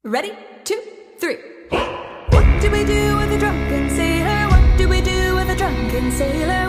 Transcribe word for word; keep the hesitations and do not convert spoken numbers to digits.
Ready? Two, three. What do we do with a drunken sailor? What do we do with a drunken sailor?